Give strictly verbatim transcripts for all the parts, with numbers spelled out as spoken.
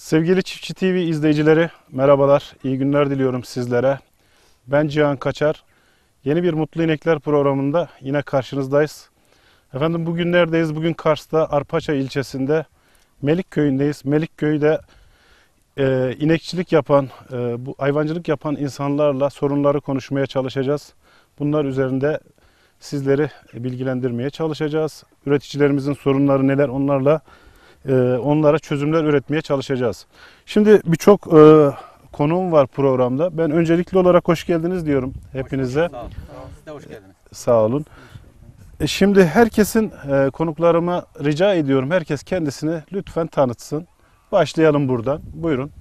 Sevgili Çiftçi T V izleyicileri, merhabalar, iyi günler diliyorum sizlere. Ben Cihan Kaçar. Yeni bir Mutlu İnekler programında yine karşınızdayız. Efendim bugün neredeyiz? Bugün Kars'ta Arpaçay ilçesinde Melik Köyü'ndeyiz. Melik Köyü'de e, inekçilik yapan, e, bu hayvancılık yapan insanlarla sorunları konuşmaya çalışacağız. Bunlar üzerinde sizleri bilgilendirmeye çalışacağız. Üreticilerimizin sorunları neler, onlarla onlara çözümler üretmeye çalışacağız. Şimdi birçok e, konuğum var programda. Ben öncelikli olarak hoş geldiniz diyorum hepinize. Sağ olun. Siz de hoş geldiniz. Sağ olun. E, şimdi herkesin e, konuklarıma rica ediyorum. Herkes kendisini lütfen tanıtsın. Başlayalım buradan. Buyurun.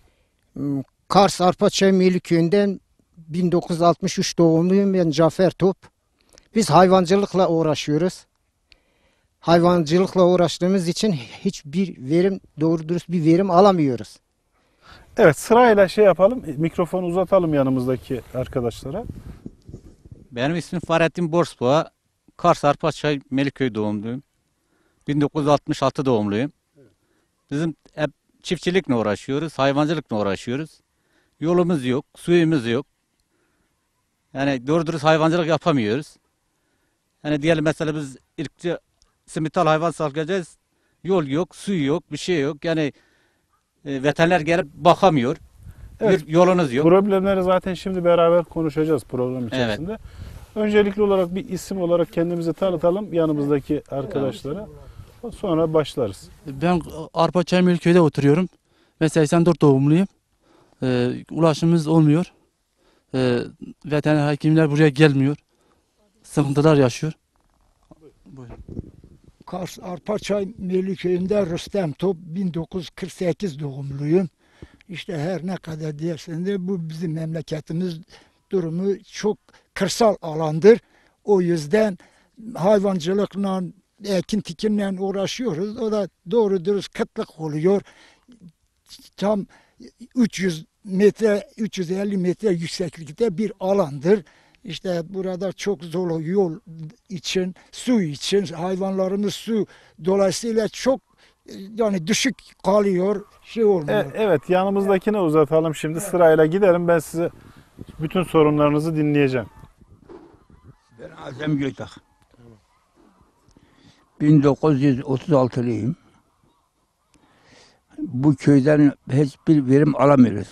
Kars Arpaçay Melik Köyü'nden bin dokuz yüz altmış üç doğumluyum. Ben Cafer Top. Biz hayvancılıkla uğraşıyoruz. Hayvancılıkla uğraştığımız için hiçbir verim, doğru dürüst bir verim alamıyoruz. Evet, sırayla şey yapalım. Mikrofonu uzatalım yanımızdaki arkadaşlara. Benim ismim Fahrettin Borsboğa. Kars Arpaçay Melikköy doğumluyum. bin dokuz yüz altmış altı doğumluyum. Bizim hep çiftçilikle uğraşıyoruz, hayvancılıkla uğraşıyoruz. Yolumuz yok, suyumuz yok. Yani doğru dürüst hayvancılık yapamıyoruz. Yani diyelim mesela biz irkçi simital hayvan salgacağız. Yol yok, su yok, bir şey yok. Yani e, veteriner gelip bakamıyor. Evet, bir yolunuz yok. Problemleri zaten şimdi beraber konuşacağız program içerisinde. Evet. Öncelikli olarak bir isim olarak kendimizi tanıtalım yanımızdaki arkadaşlara. Sonra başlarız. Ben Arpaçay Meliköy'de oturuyorum. Ben seksen dört doğumluyum. Ee, ulaşımımız olmuyor. Ee, veteriner hekimler buraya gelmiyor. Sıkıntılar yaşıyor. Buyurun. Kars Arpaçay Meliköy'ünde Rüstem Top bin dokuz yüz kırk sekiz doğumluyum. İşte her ne kadar dersen de bu bizim memleketimiz durumu çok kırsal alandır. O yüzden hayvancılıkla, ekin tikinle uğraşıyoruz. O da doğru dürüst kıtlık oluyor. Tam üç yüz metre, üç yüz elli metre yükseklikte bir alandır. İşte burada çok zor yol için, su için, hayvanlarımız su dolayısıyla çok yani düşük kalıyor, şey olmuyor. E, evet, yanımızdakine uzatalım şimdi. Evet. Sırayla gidelim. Ben size bütün sorunlarınızı dinleyeceğim. Ben Azem Göytak. bin dokuz yüz otuz altılıyım. Bu köyden hiçbir verim alamıyoruz.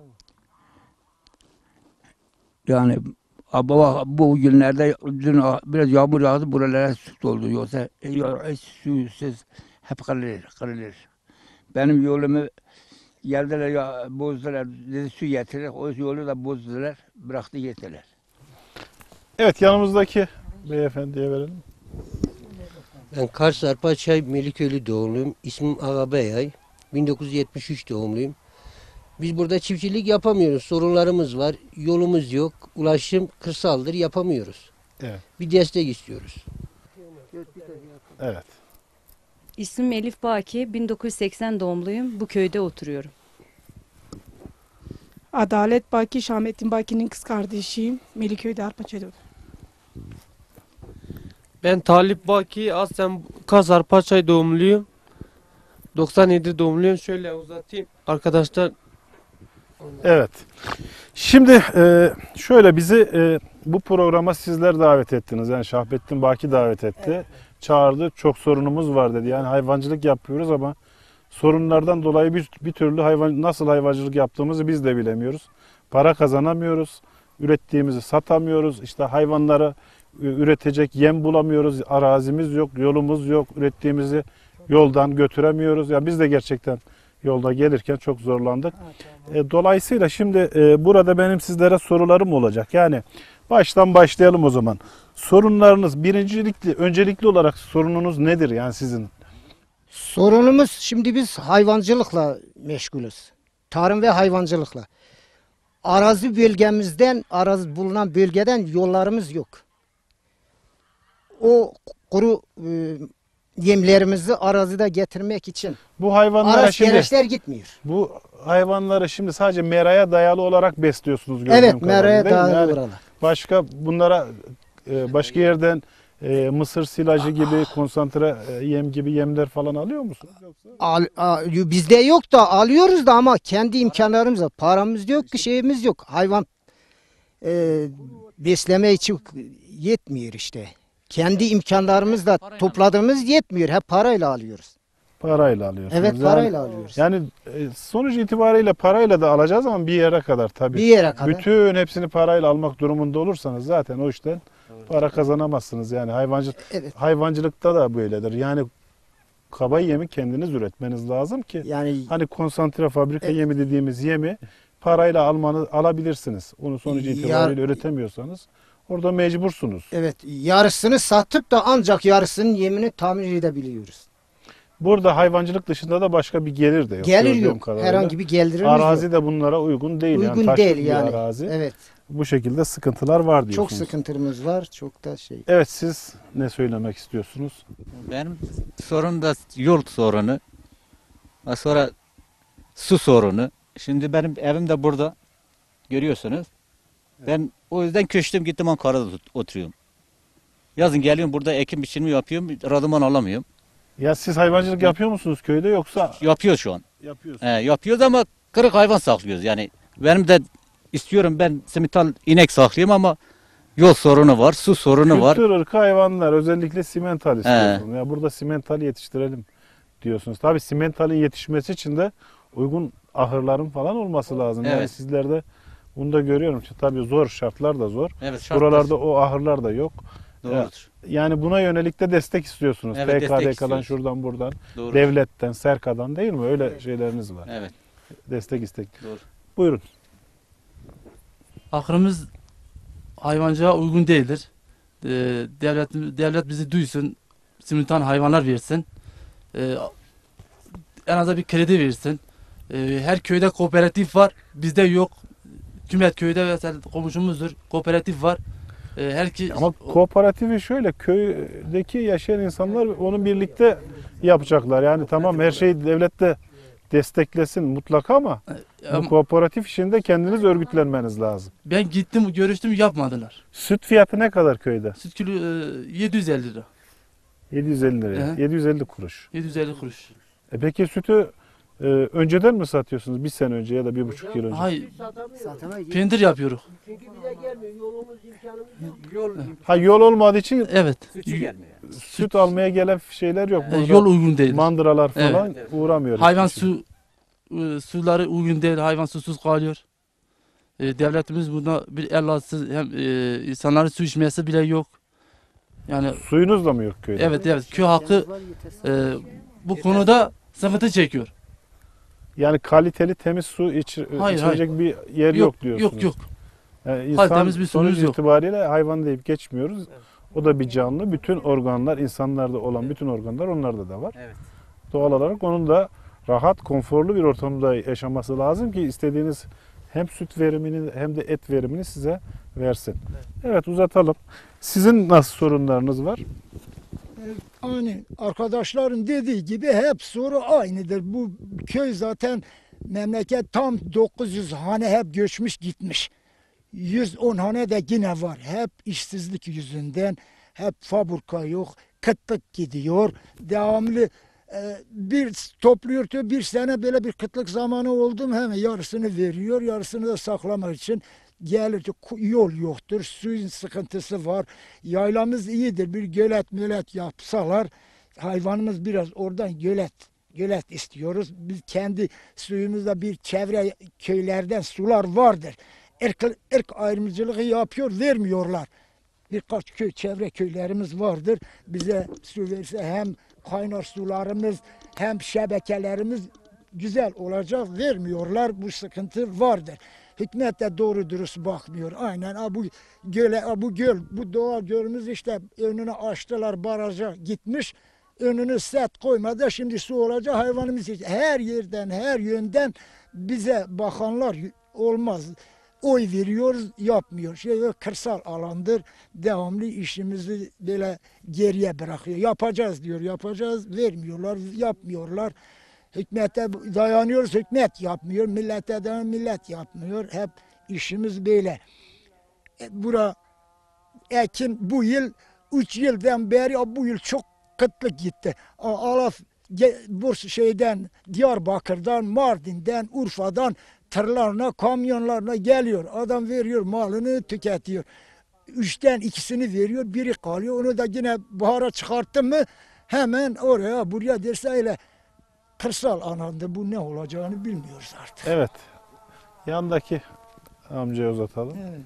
Yani Ama bu günlerde dün biraz yağmur yağdı, buralara su doldu. Yoksa hiç susuz hep kırılır, kırılır. Benim yolumu geldiler, ya, bozdular, dedi su getirir, o yolu da bozdular, bıraktı gittiler. Evet, yanımızdaki beyefendiye verelim. Ben Kars Arpaçay Melikköylü doğumluyum. İsmim Ağa Beyay. bin dokuz yüz yetmiş üç doğumluyum. Biz burada çiftçilik yapamıyoruz. Sorunlarımız var. Yolumuz yok. Ulaşım kırsaldır. Yapamıyoruz. Evet. Bir destek istiyoruz. Evet. İsmim Elif Baki. bin dokuz yüz seksen doğumluyum. Bu köyde oturuyorum. Adalet Baki, Şahmettin Baki'nin kız kardeşiyim. Meliköy'de Arpaçay'da oturuyorum. Ben Talip Baki, aslen Kars Arpaçay doğumluyum. doksan yedi doğumluyum. Şöyle uzatayım arkadaşlar. Evet. Şimdi e, şöyle bizi e, bu programa sizler davet ettiniz. Yani Şahbettin Baki davet etti. Evet. Çağırdı. Çok sorunumuz var dedi. Yani hayvancılık yapıyoruz ama sorunlardan dolayı bir, bir türlü hayvan nasıl hayvancılık yaptığımızı biz de bilemiyoruz. Para kazanamıyoruz. Ürettiğimizi satamıyoruz. İşte hayvanlara üretecek yem bulamıyoruz. Arazimiz yok, yolumuz yok. Ürettiğimizi yoldan götüremiyoruz. Yani biz de gerçekten yolda gelirken çok zorlandık. E, dolayısıyla şimdi e, burada benim sizlere sorularım olacak. Yani baştan başlayalım o zaman. Sorunlarınız birincilikli, öncelikli olarak sorununuz nedir yani sizin? Sorunumuz şimdi biz hayvancılıkla meşgulüz. Tarım ve hayvancılıkla. Arazi bölgemizden, arazi bulunan bölgeden yollarımız yok. O kuru e, yemlerimizi arazide getirmek için bu hayvanlara araç şimdi gereçler gitmiyor. Bu hayvanları şimdi sadece meraya dayalı olarak besliyorsunuz gördüğüm evet, kadarıyla. meraya dayalı yani oralar. Başka bunlara e, başka yerden e, mısır silajı gibi, konsantre e, yem gibi yemler falan alıyor musunuz? Yoksa? Al, al- bizde yok da alıyoruz da ama kendi imkanlarımızla. Paramız yok ki şeyimiz yok. Hayvan e, besleme için yetmiyor işte. Kendi imkanlarımızla topladığımız yetmiyor. Hep parayla alıyoruz. Parayla alıyorsunuz. Evet Yani- parayla alıyoruz. Yani e, sonuç itibariyle parayla da alacağız ama bir yere kadar tabii. Bir yere kadar. Bütün hepsini parayla almak durumunda olursanız zaten o işten para kazanamazsınız. Yani hayvancı Evet. hayvancılıkta da böyledir. Yani kaba yemi kendiniz üretmeniz lazım ki Yani hani konsantre fabrika Evet. yemi dediğimiz yemi parayla almanı alabilirsiniz. Onu sonuç Ya- itibariyle üretemiyorsanız orada mecbursunuz. evet yarısını satıp da ancak yarısının yemini tamir edebiliyoruz. Burada hayvancılık dışında da başka bir gelir de yok. Gelir gördüğüm yok. kadarıyla. Herhangi bir gelirimiz Arazi yok. de bunlara uygun değil. yani Uygun taşlık değil bir yani. arazi. Evet. Bu şekilde sıkıntılar var Çok diyorsunuz. sıkıntımız var. Çok da şey. Evet, siz ne söylemek istiyorsunuz? Benim sorun da yol sorunu. Ondan sonra su sorunu. Şimdi benim evim de burada. Görüyorsunuz. Ben o yüzden köçtüm gittim Ankara'da ot- oturuyorum. Yazın geliyorum burada ekim biçimi yapıyorum. Randıman alamıyorum. Ya siz hayvancılık yapıyor musunuz köyde yoksa? Yapıyoruz şu an. Yapıyorsunuz. He, yapıyoruz ama kırık hayvan saklıyoruz. Yani benim de istiyorum ben simital inek saklayayım ama yol sorunu var, su sorunu var. Kültür ırkı hayvanlar, özellikle simental istiyorsunuz. Ya burada simental yetiştirelim diyorsunuz. Tabii simentalin yetişmesi için de uygun ahırların falan olması lazım. Yani Evet. sizlerde bunu da görüyorum. Tabii zor, şartlar da zor. Evet, şartlar Buralarda o ahırlar da yok. doğrudur. Yani buna yönelik de destek istiyorsunuz. Evet, destek P K D K'dan, istiyoruz. şuradan buradan, Doğru. devletten, SERKA'dan değil mi? Öyle şeyleriniz var. Evet, Destek istek. doğru. Buyurun. Ahırımız hayvancılığa uygun değildir. Ee, devlet devlet bizi duysun, simultan hayvanlar versin. Ee, en azından bir kredi versin. Ee, her köyde kooperatif var, bizde yok. Kümet köyde mesela komşumuzdur, kooperatif var. Ee, her ki Ama kooperatifi şöyle, köydeki yaşayan insanlar onu birlikte yapacaklar. Yani tamam her şeyi devlet de desteklesin mutlaka ama bu Ama kooperatif işinde kendiniz örgütlenmeniz lazım. ben gittim, görüştüm, yapmadılar. Süt fiyatı ne kadar köyde? Süt kilo e, yedi yüz elli lira. yedi yüz elli lira. Hı. yedi yüz elli kuruş. yedi yüz elli kuruş. E peki sütü e, önceden mi satıyorsunuz? Bir sene önce ya da bir buçuk yıl önce? Hayır, pendir yapıyoruz. Çünkü bize gelmiyor. Yolumuz, imkanımız yok. Ha yol olmadığı için Evet. süt almaya gelen şeyler yok. E, Burada yol uygun değil. mandıralar falan uğramıyor. Hayvan hiçbir şey. su e, suları uygun değil, hayvan susuz kalıyor. E, devletimiz buna bir el atsın, hem e, insanların su içmesi bile yok. Yani Suyunuz da mı yok köyde? evet evet köy halkı e, bu konuda sıkıntı çekiyor. Yani kaliteli temiz su iç, Hayır, içilecek bir yer yok, Yok diyorsunuz. yok yok. Yani insan Kalitemiz bir sonuç suyumuz yok. itibariyle hayvan deyip geçmiyoruz. O da bir canlı. Bütün organlar, insanlarda olan bütün organlar onlarda da var. Evet. Doğal olarak onun da rahat, konforlu bir ortamda yaşaması lazım ki istediğiniz hem süt verimini hem de et verimini size versin. Evet, uzatalım. Sizin nasıl sorunlarınız var? Hani arkadaşların dediği gibi hep soru aynıdır. Bu köy zaten memleket tam dokuz yüz hane hep göçmüş gitmiş. yüz on hane de yine var. Hep işsizlik yüzünden, hep fabrika yok, kıtlık gidiyor. Devamlı e, bir topluyor ki bir sene böyle bir kıtlık zamanı oldu mu hemen yarısını veriyor, yarısını da saklamak için gelir ki yol yoktur, suyun sıkıntısı var. Yaylamız iyidir, bir gölet mölet yapsalar hayvanımız biraz oradan gölet gölet istiyoruz. Biz kendi suyumuzda bir çevre köylerden sular vardır. Irk, ırk ayrımcılığı yapıyor, vermiyorlar. Birkaç köy, çevre köylerimiz vardır. Bize su verse hem kaynar sularımız hem şebekelerimiz güzel olacak, vermiyorlar. Bu sıkıntı vardır. Hükümet de doğru dürüst bakmıyor. Aynen ha, bu göle, ha, bu göl, bu doğal gölümüz işte önünü açtılar, baraja gitmiş. Önünü set koymadı. Şimdi su olacak, hayvanımız için. Her yerden, her yönden bize bakanlar olmaz. Oy veriyoruz, yapmıyor. Şey kırsal alandır. Devamlı işimizi böyle geriye bırakıyor. Yapacağız diyor, yapacağız. Vermiyorlar, yapmıyorlar. Hükümete dayanıyoruz, hükümet yapmıyor. Millete dayan, millet yapmıyor. Hep işimiz böyle. E, bura Ekim bu yıl üç yıldan beri ya bu yıl çok kıtlık gitti. A- Alaf ge- Burs şeyden, Diyarbakır'dan, Mardin'den, Urfa'dan tırlarına, kamyonlarına geliyor. Adam veriyor malını tüketiyor. Üçten ikisini veriyor, biri kalıyor. Onu da yine bahara çıkarttı mı hemen oraya buraya derse öyle kırsal alanda bu ne olacağını bilmiyoruz artık. Evet. Yandaki amcaya uzatalım. Evet.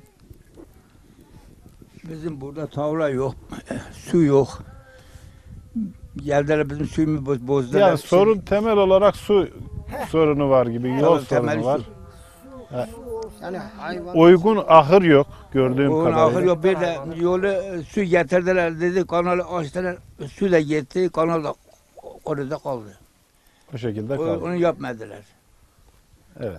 Bizim burada tavla yok, su yok. Geldiler bizim suyumu boz, bozdular. Yani sorun temel olarak su sorunu var gibi, yol Evet, temeli sorunu var. su. Yani hayvan Uygun ahır yok gördüğüm Onun kadarıyla. ahır yok. Bir de yolu e, su getirdiler dedi, kanalı açtılar. Su da gitti, kanal da orada kaldı. Bu şekilde O- kaldı. Onu yapmadılar. Evet.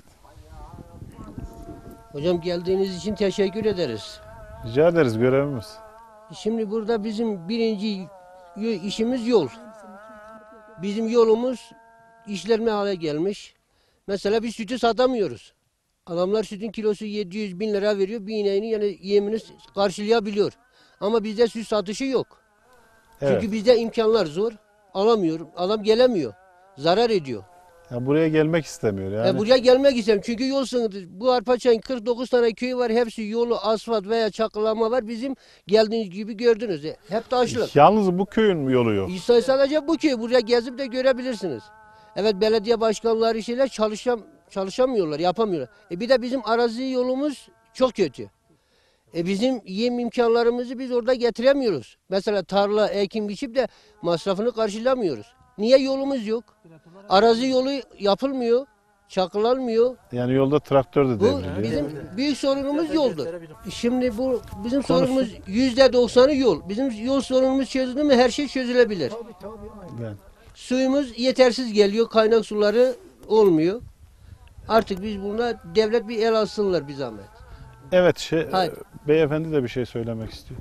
Hocam geldiğiniz için teşekkür ederiz. Rica ederiz, görevimiz. Şimdi burada bizim birinci y- işimiz yol. Bizim yolumuz işlenme hale gelmiş. Mesela biz sütü satamıyoruz. Adamlar sütün kilosu yedi yüz bin lira veriyor. Bir ineğini yani yemini karşılayabiliyor. Ama bizde süt satışı yok. Evet. Çünkü bizde imkanlar zor. Alamıyorum. Adam gelemiyor. Zarar ediyor. Ya buraya gelmek istemiyor yani. E buraya gelmek istiyorum. Çünkü yol sıkıntı. Bu Arpaçay'ın kırk dokuz tane köyü var. Hepsi yolu asfalt veya çakıllama var. Bizim geldiğiniz gibi gördünüz. E, Hep taşlık. Yalnız bu köyün yolu yok. İnsan sadece bu köy. Buraya gezip de görebilirsiniz. Evet belediye başkanları şeyler çalışam çalışamıyorlar, yapamıyorlar. E bir de bizim arazi yolumuz çok kötü. E bizim yem imkanlarımızı biz orada getiremiyoruz. Mesela tarla, ekim biçip de masrafını karşılamıyoruz. Niye yolumuz yok? Arazi yolu yapılmıyor, çakılanmıyor. Yani yolda traktör de Bu devriliyor. bizim büyük sorunumuz yoldur. Şimdi bu bizim sorunumuz yüzde doksanı yol. Bizim yol sorunumuz çözüldü mü her şey çözülebilir. Yani. Suyumuz yetersiz geliyor, kaynak suları olmuyor. Artık biz buna devlet bir el alsınlar bir zahmet. Evet, şey, Hayır. beyefendi de bir şey söylemek istiyor.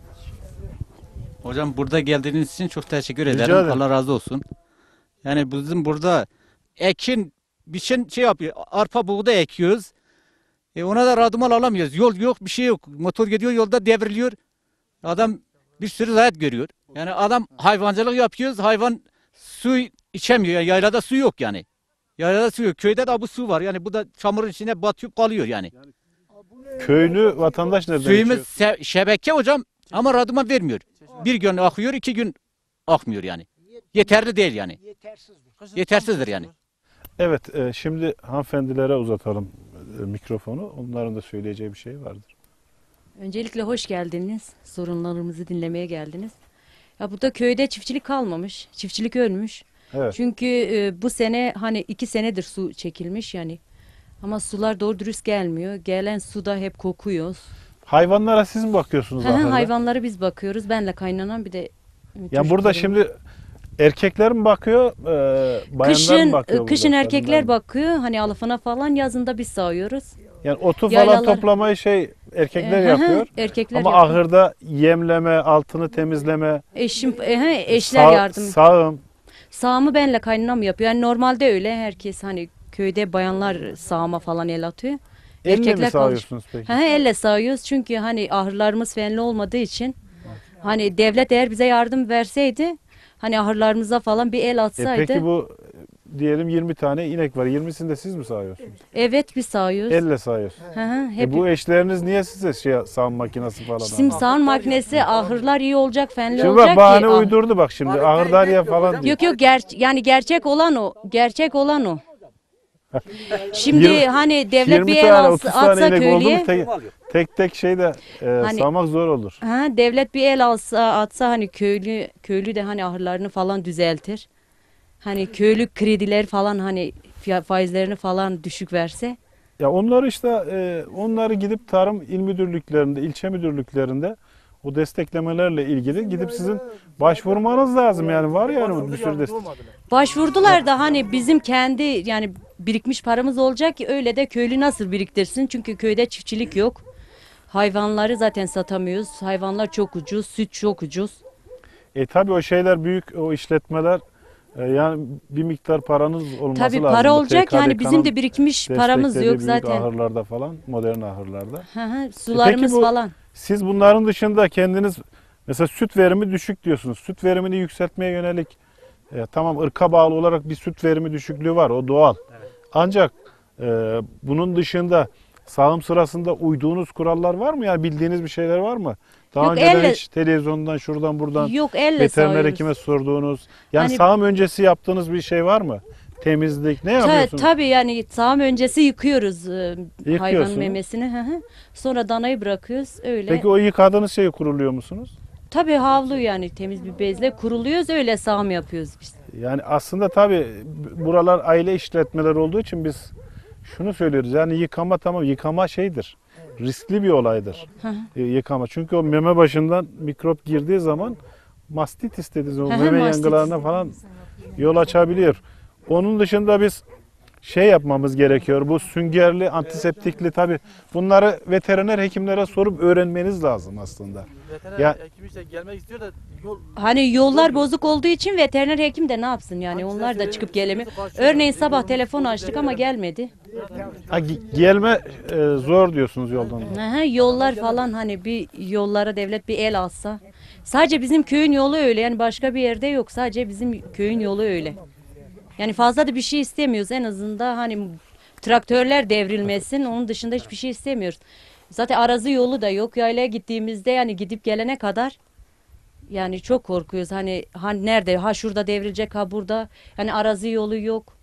Hocam burada geldiğiniz için çok teşekkür Rica ederim. ederim. Allah razı olsun. Yani bizim burada ekin biçin şey yapıyor. Arpa buğday ekiyoruz. E ona da radımal alamıyoruz. Yol yok, bir şey yok. Motor gidiyor yolda devriliyor. Adam bir sürü zayiat görüyor. Yani adam hayvancılık yapıyoruz. Hayvan su içemiyor. Yani yaylada su yok yani. Yaylada su yok. Köyde de bu su var. Yani bu da çamurun içine batıyor kalıyor yani. Köylü vatandaş nereden Suyumuz içiyor? se- şebeke hocam ama radıma vermiyor. Bir gün akıyor, iki gün akmıyor yani. Yeterli değil yani. Yetersizdir yani. Evet, e, şimdi hanımefendilere uzatalım e, mikrofonu. Onların da söyleyeceği bir şey vardır. Öncelikle hoş geldiniz. Sorunlarımızı dinlemeye geldiniz. Ya burada köyde çiftçilik kalmamış. Çiftçilik ölmüş. Evet. Çünkü e, bu sene hani iki senedir su çekilmiş yani. Ama sular doğru dürüst gelmiyor. Gelen suda hep kokuyor. Hayvanlara siz mi bakıyorsunuz Hı hı, ahırda? Hayvanları biz bakıyoruz. Benle kaynanan bir de Ya burada çocuklarım. şimdi erkekler mi bakıyor, e, bayanlar kışın mı bakıyor? kışın burada, erkekler kadınlar mı? bakıyor. Hani alafına falan yazında biz sağıyoruz. Yani otu falan Yaylalar- toplamayı şey erkekler Ee, hı hı, yapıyor. Erkekler Ama yapıyor. ahırda yemleme, altını temizleme, Eşim, e, he, eşler sağ- yardım. sağım. Sağımı benle kaynanam yapıyor. Yani normalde öyle herkes hani köyde bayanlar sağıma falan el atıyor. Elle mi Erkekler sağıyorsunuz peki? He, he, elle sağıyoruz çünkü hani ahırlarımız fenli olmadığı için hani devlet eğer bize yardım verseydi hani ahırlarımıza falan bir el E atsaydı. peki bu diyelim yirmi tane inek var. yirmisini de siz mi sağıyorsunuz? Evet biz sağıyoruz. Elle sağıyorsunuz. Hı hı, hep E bu eşleriniz niye size şey sağım makinesi falan Şimdi almıyor? sağın makinesi ahırlar iyi olacak fenli Şimdi olacak bak bahane ki. ah- uydurdu bak şimdi. Ahırdar ya falan diyor. Yok yok ger- yani gerçek olan o. Gerçek olan o. Şimdi Yirmi- hani devlet yirmi bir el tane, alsa, otuz tane atsa inek oldu köylüye. mu tek tek, tek şeyde e, Hani- sağmak zor olur. Ha, devlet bir el alsa atsa hani köylü köylü de hani ahırlarını falan düzeltir. Hani köylü krediler falan hani fiya- faizlerini falan düşük verse. Ya onları işte e, onları gidip tarım il müdürlüklerinde, ilçe müdürlüklerinde o desteklemelerle ilgili gidip sizin başvurmanız lazım yani var yani bir sürü destek. Başvurdular da hani bizim kendi yani birikmiş paramız olacak ki öyle de köylü nasıl biriktirsin? Çünkü köyde çiftçilik yok. Hayvanları zaten satamıyoruz. Hayvanlar çok ucuz, süt çok ucuz. E tabi o şeyler büyük o işletmeler e, yani bir miktar paranız olması Tabii lazım. para Bu olacak T K D yani bizim K'nın de birikmiş paramız desteklediği yok büyük zaten. ahırlarda falan, modern ahırlarda. Hı hı, sularımız bu- falan. Siz bunların dışında kendiniz Mesela süt verimi düşük diyorsunuz. Süt verimini yükseltmeye yönelik e, tamam ırka bağlı olarak bir süt verimi düşüklüğü var. O doğal. Ancak e, bunun dışında sağım sırasında uyduğunuz kurallar var mı? Yani bildiğiniz bir şeyler var mı? Daha Yok, önceden elle- hiç televizyondan şuradan buradan Yok, elle veteriner sağıyoruz. hekime sorduğunuz. Yani Hani- sağım öncesi yaptığınız bir şey var mı? Temizlik ne Ta, yapıyorsunuz? tabii yani sağım öncesi yıkıyoruz e, hayvanın Yıkıyorsunuz. memesini. Hı hı. Sonra danayı bırakıyoruz öyle. Peki o yıkadığınız şeyi kuruluyor musunuz? Tabii havlu yani temiz bir bezle kuruluyoruz öyle sağım yapıyoruz biz. Yani aslında tabii buralar aile işletmeleri olduğu için biz şunu söylüyoruz. Yani yıkama tamam yıkama şeydir. Riskli bir olaydır. Hı hı. E, yıkama. Çünkü o meme başından mikrop girdiği zaman mastitis dediğiniz o Hı hı, meme mastitis. yangılarına falan yol açabiliyor. Onun dışında biz şey yapmamız gerekiyor. Bu süngerli, antiseptikli tabii bunları veteriner hekimlere sorup öğrenmeniz lazım aslında. Veteriner Ya- hekim işte gelmek istiyor da yol Hani yollar bozuk olduğu için veteriner hekim de ne yapsın yani onlar da çıkıp gelemiyor. Örneğin sabah telefon açtık ama gelmedi. Ha, ge- gelme e, zor diyorsunuz yoldan. Aha, yollar falan hani bir yollara devlet bir el alsa. Sadece bizim köyün yolu öyle yani başka bir yerde yok sadece bizim köyün yolu öyle. Yani fazla da bir şey istemiyoruz en azından hani traktörler devrilmesin onun dışında hiçbir şey istemiyoruz. Zaten arazi yolu da yok yaylaya gittiğimizde yani gidip gelene kadar yani çok korkuyoruz hani hani nerede ha şurada devrilecek ha burada yani arazi yolu yok.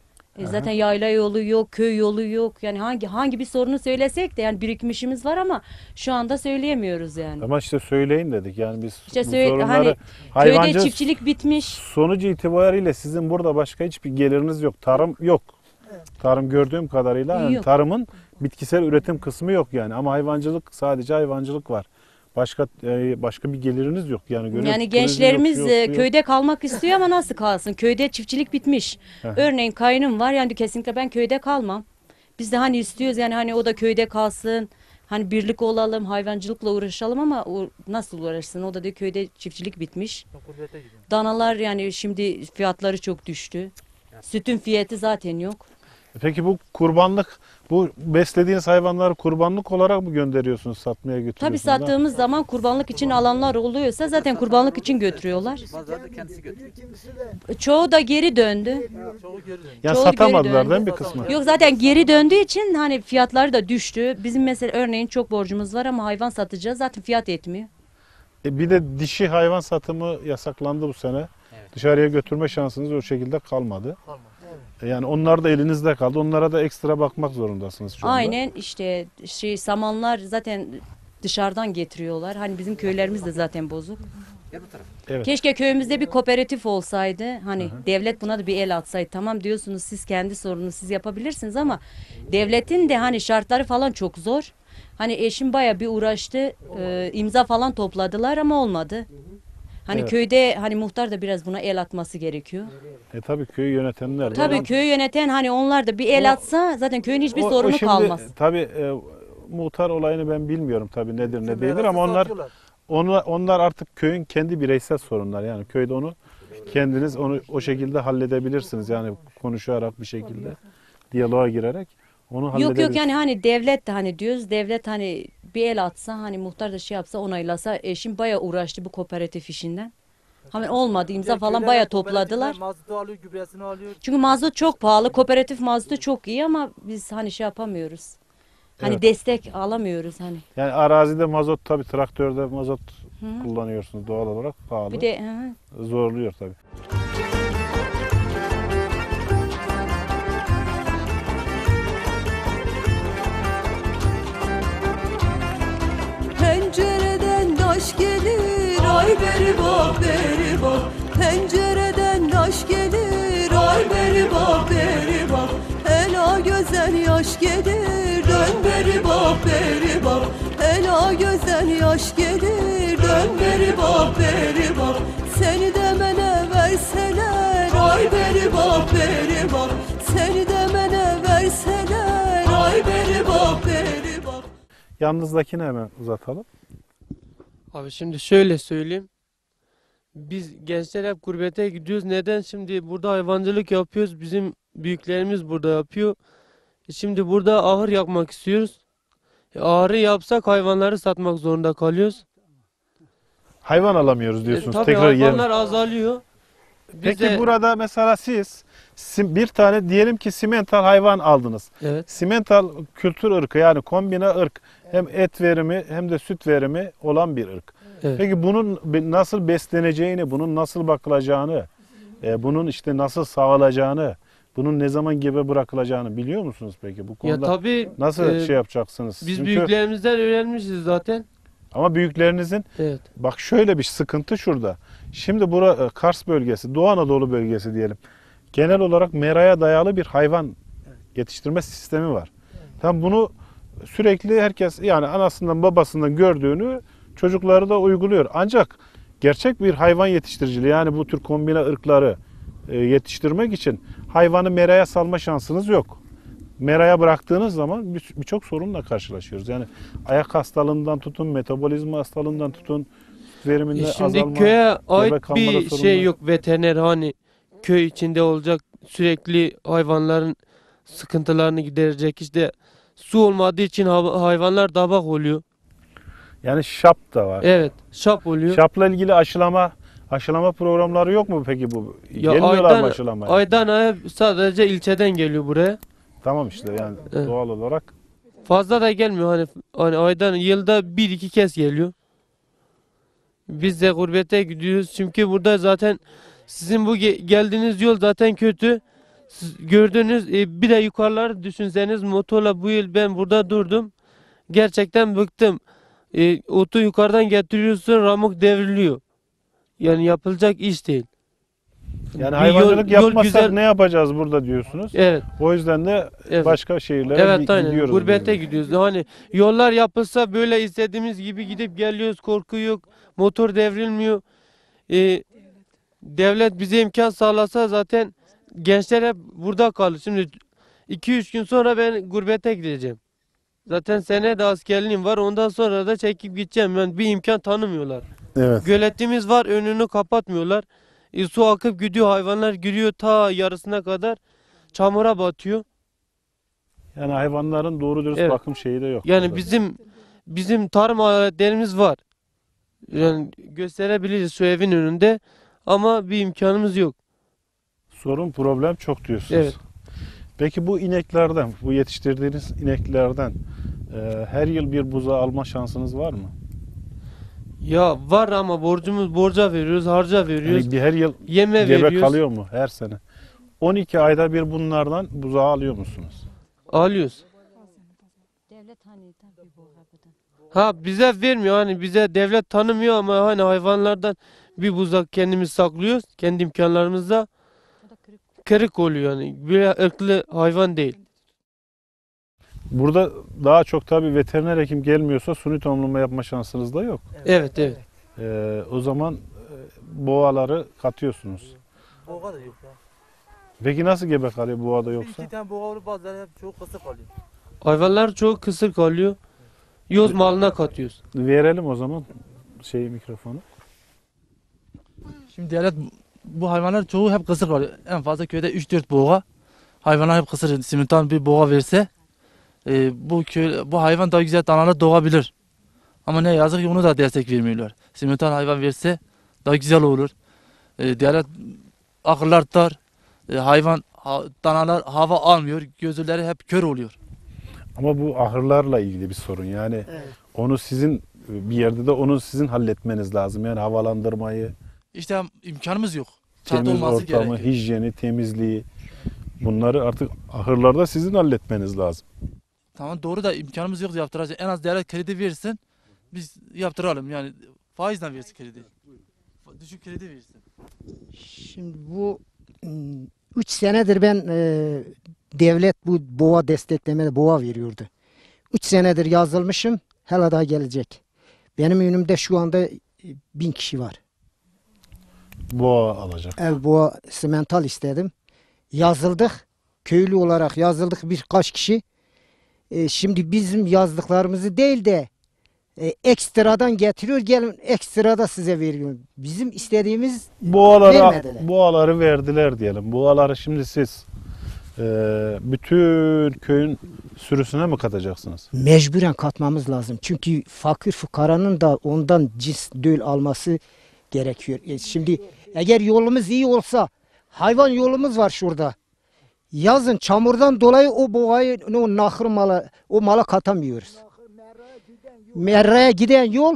E zaten yayla yolu yok, köy yolu yok. Yani hangi hangi bir sorunu söylesek de yani birikmişimiz var ama şu anda söyleyemiyoruz yani. Ama işte söyleyin dedik. Yani biz İşte bu söyle- sorunları hani hayvancı Köyde çiftçilik bitmiş. sonucu itibariyle sizin burada başka hiçbir geliriniz yok. Tarım yok. Tarım gördüğüm kadarıyla yani Yok. tarımın bitkisel üretim kısmı yok yani ama hayvancılık sadece hayvancılık var. Başka e, başka bir geliriniz yok yani. gönül Yani turizmi yok, gençlerimiz şu yok, e, bu yok. köyde kalmak istiyor ama nasıl kalsın? Köyde çiftçilik bitmiş. Hı. Örneğin kayınım var yani kesinlikle ben köyde kalmam. Biz de hani istiyoruz yani hani o da köyde kalsın. Hani birlik olalım, hayvancılıkla uğraşalım ama o nasıl uğraşsın? O da diyor köyde çiftçilik bitmiş. gurbete gidiyor. Danalar yani şimdi fiyatları çok düştü. Sütün fiyatı zaten yok. Peki bu kurbanlık, bu beslediğiniz hayvanları kurbanlık olarak mı gönderiyorsunuz, satmaya Tabii götürüyorsunuz? sattığımız zaman kurbanlık için alanlar oluyorsa zaten kurbanlık için götürüyorlar. Bazıları da kendisi götürüyor. Çoğu da geri döndü. Çoğu geri dönüyor. Yani çoğu satamadılar geri değil mi bir döndü. kısmı? Yok zaten geri döndüğü için hani fiyatları da düştü. Bizim mesela örneğin çok borcumuz var ama hayvan satacağız zaten fiyat etmiyor. E bir de dişi hayvan satımı yasaklandı bu sene. Dışarıya götürme şansınız o şekilde kalmadı. Kalmadı. E Yani onlar da elinizde kaldı. Onlara da ekstra bakmak zorundasınız şu anda. Aynen işte şey samanlar zaten dışarıdan getiriyorlar. Hani bizim köylerimiz de zaten bozuk. Evet. Keşke köyümüzde bir kooperatif olsaydı. Hani devlet buna da bir el atsaydı. Tamam diyorsunuz siz kendi sorunu siz yapabilirsiniz ama devletin de hani şartları falan çok zor. Hani eşim baya bir uğraştı. e, imza falan topladılar ama olmadı. Hani Evet. köyde hani muhtar da biraz buna el atması gerekiyor. E tabii köyü yönetenler. de- Tabii köyü yöneten hani onlar da bir el atsa zaten köyün hiçbir O- o sorunu şimdi, kalmaz. Tabii e, muhtar olayını ben bilmiyorum tabii nedir ne Çünkü değildir arası ama onlar satıyorlar. onlar, onlar artık köyün kendi bireysel sorunlar. Yani köyde onu kendiniz onu o şekilde halledebilirsiniz. Yani konuşarak bir şekilde diyaloğa girerek onu Yok halledebilirsiniz. yok yani hani devlet de hani diyoruz devlet hani bir el atsa hani muhtar da şey yapsa onaylasa eşim baya uğraştı bu kooperatif işinden. Hani olmadı imza falan Köyler baya kooperatifler topladılar. Mazotu alıyor, gübresini alıyor. Çünkü mazot çok pahalı kooperatif mazotu çok iyi ama biz hani şey yapamıyoruz. Hani Evet. destek alamıyoruz hani. Yani arazide mazot tabii traktörde mazot Hı. kullanıyorsunuz doğal olarak pahalı. Bir de hı. Zorluyor tabii. Pencereden taş gelir ay beri bak beri bak. Pencereden taş gelir ay beri bak beri bak. Ela gözden yaş gelir dön beri bak beri bak. Ela gözden yaş gelir dön beri bak beri bak. Seni de mene verseler ay beri bak beri bak. Seni de mene verseler ay beri bak beri bak. Yalnızdakini hemen uzatalım. Abi şimdi şöyle söyleyeyim. Biz gençler hep gurbete gidiyoruz. Neden? Şimdi burada hayvancılık yapıyoruz. Bizim büyüklerimiz burada yapıyor. E Şimdi burada ahır yapmak istiyoruz. E ahırı yapsak hayvanları satmak zorunda kalıyoruz. hayvan alamıyoruz E, diyorsunuz. tabii Tekrar yerine. hayvanlar azalıyor. Biz Peki de- burada mesela siz sim- bir tane diyelim ki simental hayvan aldınız. Evet. Simental kültür ırkı yani kombine ırk hem et verimi hem de süt verimi olan bir ırk. Evet. Peki bunun be- nasıl besleneceğini, bunun nasıl bakılacağını, e, bunun işte nasıl sağlanacağını, bunun ne zaman gebe bırakılacağını biliyor musunuz peki? Bu Ya konuda tabii nasıl e, şey yapacaksınız? biz Çünkü- büyüklerimizden öğrenmişiz zaten. Ama büyüklerinizin Evet. bak şöyle bir sıkıntı şurada. Şimdi bura e, Kars bölgesi, Doğu Anadolu bölgesi diyelim. Genel olarak meraya dayalı bir hayvan yetiştirme sistemi var. Tam bunu sürekli herkes yani anasından babasından gördüğünü çocukları da uyguluyor. Ancak gerçek bir hayvan yetiştiriciliği yani bu tür kombine ırkları e, yetiştirmek için hayvanı meraya salma şansınız yok. Meraya bıraktığınız zaman bir- birçok sorunla karşılaşıyoruz. Yani ayak hastalığından tutun, metabolizma hastalığından tutun, veriminde E şimdi azalma, köye ait gebe kalmada bir sorunlar. şey yok, veteriner hani köy içinde olacak, sürekli hayvanların sıkıntılarını giderecek. İşte su olmadığı için ha- hayvanlar dabak oluyor. Yani şap da var. Evet, şap oluyor. Şapla ilgili aşılama aşılama programları yok mu peki bu? Ya Gelmiyorlar mı aydan, aşılamaya? aydan aya sadece ilçeden geliyor buraya. Tamam işte yani Evet. doğal olarak. Fazla da gelmiyor hani, hani aydan yılda bir iki kez geliyor. Biz de gurbete gidiyoruz çünkü burada zaten sizin bu ge- geldiğiniz yol zaten kötü. Siz gördüğünüz e, bir de yukarıları düşünseniz motorla bu yıl ben burada durdum. Gerçekten bıktım. E, otu yukarıdan getiriyorsun, ramuk devriliyor. Yani yapılacak iş değil. Yani Bir hayvancılık yol- yol yapmazsak güzel- ne yapacağız burada diyorsunuz. Evet. O yüzden de Evet. başka şehirlere Evet gi- aynen. gidiyoruz. Gurbete biz. gidiyoruz. Hani yollar yapılsa böyle istediğimiz gibi gidip geliyoruz. Korku yok. Motor devrilmiyor. Ee, devlet bize imkan sağlasa zaten gençler hep burada kalır. Şimdi iki üç gün sonra ben gurbete gideceğim. Zaten sene de askerliğim var. Ondan sonra da çekip gideceğim. Yani bir imkan tanımıyorlar. Evet. Göletimiz var. Önünü kapatmıyorlar. E, su akıp gidiyor. Hayvanlar giriyor ta yarısına kadar. Çamura batıyor. Yani hayvanların doğru dürüst Evet. bakım şeyi de yok. Yani burada. bizim bizim tarım aletlerimiz var. Yani gösterebiliriz şu evin önünde ama bir imkanımız yok. Sorun problem çok diyorsunuz. Evet. Peki bu ineklerden, bu yetiştirdiğiniz ineklerden e, her yıl bir buzağı alma şansınız var mı? Ya var ama borcumuz borca veriyoruz, harca veriyoruz. Yani bir her yıl Yeme gebe veriyoruz. kalıyor mu her sene? on iki ayda bir bunlardan buzağı alıyor musunuz? Alıyoruz. Devlet hani tabii bu hakikaten. Ha bize vermiyor hani bize devlet tanımıyor ama hani hayvanlardan bir buzak kendimiz saklıyoruz kendi imkanlarımızla. O da kırık. Kırık oluyor yani. Bir ırklı hayvan değil. Burada daha çok tabii veteriner hekim gelmiyorsa suni tohumlama yapma şansınız da yok. Evet evet. Ee, o zaman e, boğaları katıyorsunuz. Boğa da yok ya. Peki nasıl gebe kalıyor boğada yoksa? İki tane boğa olup bazıları hep çok kısa kalıyor. Hayvanlar çok kısır kalıyor. Yoz malına katıyoruz. Verelim o zaman şey mikrofonu. Şimdi devlet bu hayvanlar çoğu hep kısır kalıyor. En fazla köyde üç dört boğa. Hayvanlar hep kısır. Simultan bir boğa verse e, bu köy, bu hayvan daha güzel danalar doğabilir. Ama ne yazık ki onu da destek vermiyorlar. Simultan hayvan verse daha güzel olur. E, devlet akıllar dar. E, hayvan ha, danalar hava almıyor. Gözleri hep kör oluyor. Ama bu ahırlarla ilgili bir sorun. Yani onu sizin bir yerde de onu sizin halletmeniz lazım. Yani havalandırmayı, İşte imkanımız yok. Çatı temiz olması ortamı, gerekiyor. hijyeni, temizliği bunları artık ahırlarda sizin halletmeniz lazım. Tamam doğru da imkanımız yok yaptıracak. En az devlet kredi versin. Biz yaptıralım yani faizle versin kredi. Düşük kredi versin. Şimdi bu üç senedir ben e, devlet bu boğa desteklemede boğa veriyordu. Üç senedir yazılmışım. Hala daha gelecek. Benim önümde şu anda e, bin kişi var. Boğa alacak. Ev boğa simental istedim. Yazıldık. Köylü olarak yazıldık birkaç kişi. E, şimdi bizim yazdıklarımızı değil de e, ekstradan getiriyor. Gelin ekstrada size veriyor. Bizim istediğimiz Boğaları, vermediler. boğaları verdiler diyelim. Boğaları şimdi siz Ee, bütün köyün sürüsüne mi katacaksınız? Mecburen katmamız lazım. Çünkü fakir fukaranın da ondan cins döl alması gerekiyor. E şimdi eğer yolumuz iyi olsa, hayvan yolumuz var şurada. Yazın çamurdan dolayı o boğayı, o nahır mala, o mala katamıyoruz. Merra'ya giden yol,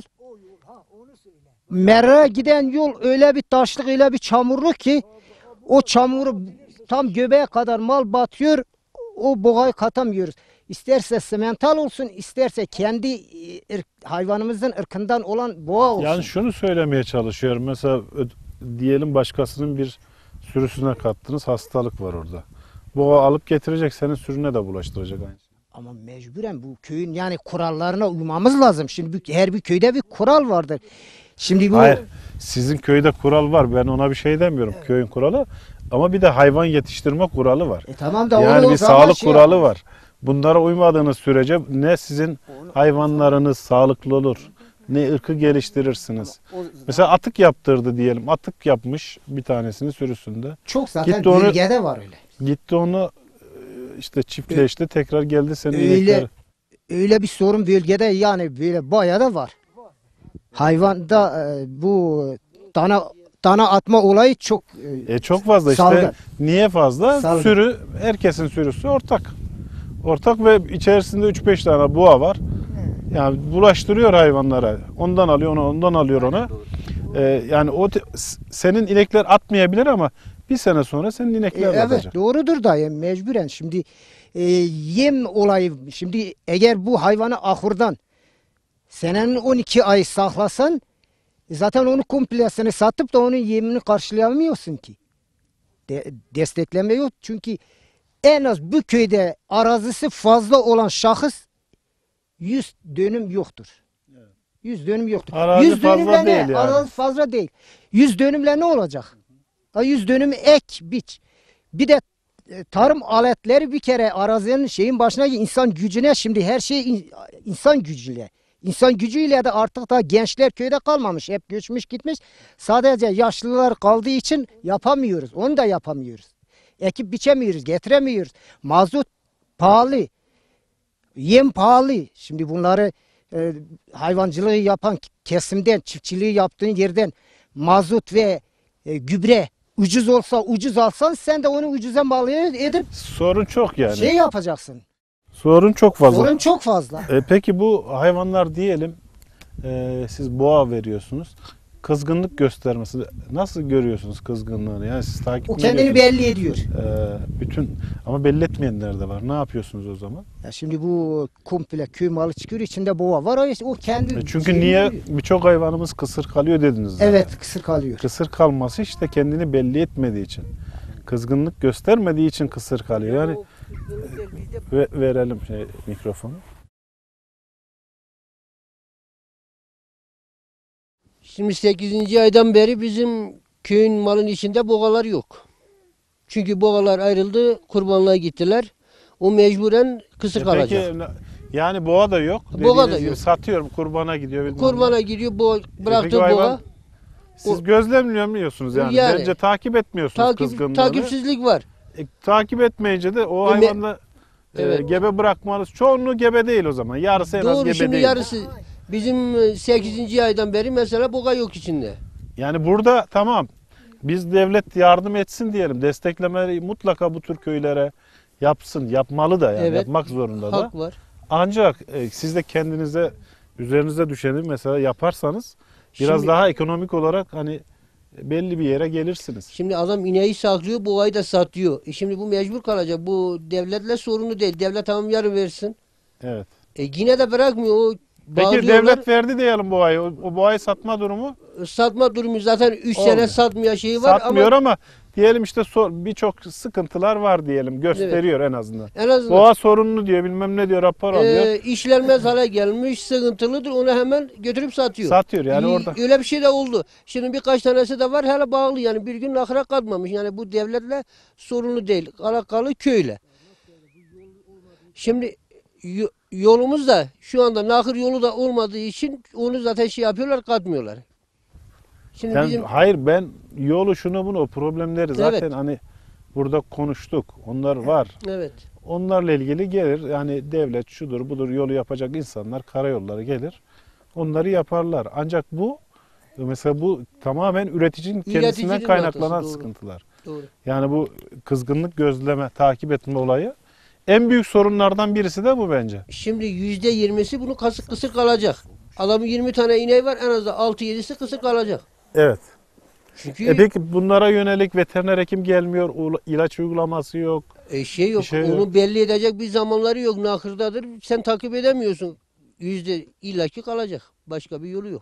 Merra'ya giden yol öyle bir taşlık, öyle bir çamurluk ki o çamuru tam göbeğe kadar mal batıyor, o boğayı katamıyoruz. İsterse simental olsun, isterse kendi ırk, hayvanımızın ırkından olan boğa olsun. Yani şunu söylemeye çalışıyorum. Mesela ö- diyelim başkasının bir sürüsüne kattınız, hastalık var orada. Boğa alıp getirecek, senin sürüne de bulaştıracak aynı. Ama mecburen bu köyün yani kurallarına uymamız lazım. Şimdi bu- her bir köyde bir kural vardır. Şimdi bu Hayır, sizin köyde kural var. Ben ona bir şey demiyorum. Köyün kuralı. Ama bir de hayvan yetiştirme kuralı var. E tamam da Yani onu o bir zaman sağlık şey kuralı yap- var. Bunlara uymadığınız sürece ne sizin hayvanlarınız sağlıklı olur, ne ırkı geliştirirsiniz. Mesela atık yaptırdı diyelim. Atık yapmış bir tanesini sürüsünde. Çok zaten Gitti onu- bölgede var öyle. Gitti onu e, işte çiftleşti, tekrar geldi senin Öyle inekler. öyle bir sorun bölgede yani böyle bayağı da var. Hayvanda e, bu dana dana atma olayı çok e, E çok fazla işte. Salgın. Niye fazla? Salgın. Sürü, herkesin sürüsü ortak. Ortak ve içerisinde üç beş tane boğa var. Yani bulaştırıyor hayvanlara. Ondan alıyor ona, ondan alıyor ona. Ee, yani o te- s- senin inekler atmayabilir ama bir sene sonra senin E, inekler de evet atacak. doğrudur da yani mecburen şimdi e, yem olayı şimdi eğer bu hayvanı ahurdan senenin on iki ay saklasan e, zaten onu komplesini satıp da onun yemini karşılayamıyorsun ki. De, destekleme yok çünkü en az bu köyde arazisi fazla olan şahıs yüz dönüm yoktur. yüz dönüm yoktur. Arazi yüz fazla dönümle ne? değil yani. Arazi fazla değil. yüz dönümle ne olacak? Ha, yüz dönüm ek, biç. Bir de e, tarım aletleri bir kere arazinin şeyin başına insan gücüne şimdi her şey in- insan gücüyle. İnsan gücüyle de artık da gençler köyde kalmamış. Hep göçmüş gitmiş. Sadece yaşlılar kaldığı için yapamıyoruz. Onu da yapamıyoruz. Ekip biçemiyoruz, getiremiyoruz. Mazot pahalı. Yem pahalı. Şimdi bunları e, hayvancılığı yapan kesimden, çiftçiliği yaptığın yerden mazot ve e, gübre ucuz olsa ucuz alsan sen de onu ucuza mal edip Sorun çok yani. şey yapacaksın. Sorun çok fazla. Sorun çok fazla. E, peki bu hayvanlar diyelim e, siz boğa veriyorsunuz. Kızgınlık göstermesi nasıl görüyorsunuz kızgınlığını? Yani siz takip O mi kendini ediyorsunuz? belli ediyor. E, bütün ama belli etmeyenler de var. Ne yapıyorsunuz o zaman? Ya şimdi bu komple köy malı çıkıyor içinde boğa var. O, işte, o kendi E, çünkü şeyini niye biliyor. birçok hayvanımız kısır kalıyor dediniz zaten. Evet kısır kalıyor. Kısır kalması işte kendini belli etmediği için. Kızgınlık göstermediği için kısır kalıyor. Yani ve, verelim şey, mikrofonu. Şimdi sekizinci aydan beri bizim köyün malın içinde boğalar yok. Çünkü boğalar ayrıldı, kurbanlığa gittiler. O mecburen kısır E, kalacak. peki ne- yani boğa da yok. Boğa Dediğiniz da gibi yok. satıyorum, kurbana gidiyor. bilmem Kurbana ne. gidiyor, boğa, E, peki bıraktığı o hayvan- boğa. Siz o- gözlemliyorsunuz yani. Yani. Bence takip etmiyorsunuz Takip, kızgınlığını. takipsizlik var. E, takip etmeyince de o E, me- hayvanla e, Evet. gebe bırakmanız. Çoğunluğu gebe değil o zaman. Yarısı en az Doğru, gebe şimdi değil. yarısı bizim e, sekizinci aydan beri mesela boğa yok içinde. Yani burada tamam biz devlet yardım etsin diyelim. Desteklemeyi mutlaka bu tür köylere yapsın. Yapmalı da yani. Evet. Yapmak zorunda da. Hak var. Ancak e, siz de kendinize üzerinize düşeni mesela yaparsanız biraz Şimdi- daha ekonomik olarak hani belli bir yere gelirsiniz. Şimdi adam ineği saklıyor, boğayı da satıyor. E şimdi bu mecbur kalacak. Bu devletle sorunu değil. Devlet tamam yarı versin. Evet. E yine de bırakmıyor. O Peki bağlıyorlar. devlet verdi diyelim boğayı. O, o boğayı satma durumu Satma durumu zaten üç Olmuyor. sene satmaya şeyi var satmıyor ama ama, diyelim işte sor- birçok sıkıntılar var diyelim. Gösteriyor en azından. en azından Boğa sorunlu diyor bilmem ne diyor rapor alıyor. e, işlenmez hale gelmiş, sıkıntılıdır. Onu hemen götürüp satıyor. Satıyor yani İyi, orada. Öyle bir şey de oldu. Şimdi birkaç tanesi de var hele bağlı yani bir gün ahıra kalmamış. Yani bu devletle sorunu değil. Alakalı köyle. Şimdi yo- yolumuz da şu anda nahır yolu da olmadığı için onu zaten şey yapıyorlar katmıyorlar. Şimdi Yani bizim hayır ben yolu şunu bunu o problemleri zaten Evet. hani burada konuştuk. Onlar var. Evet. Onlarla ilgili gelir. Yani devlet şudur budur yolu yapacak insanlar karayolları gelir. Onları yaparlar. Ancak bu mesela bu tamamen üreticinin kendisinden Üreticinin kaynaklanan hatası, doğru. sıkıntılar. Doğru. Yani bu kızgınlık gözleme, takip etme olayı en büyük sorunlardan birisi de bu bence. Şimdi yüzde yirmisi bunu kasık kısık kalacak. Adamın yirmi tane ineği var, en az da altı yedisi kısık kalacak. Evet. Çünkü E peki bunlara yönelik veteriner hekim gelmiyor, ula- ilaç uygulaması yok. e, şey yok, bir şey onu yok. belli edecek bir zamanları yok. Nakırdadır, sen takip edemiyorsun. Yüzde illaki kalacak. Başka bir yolu yok.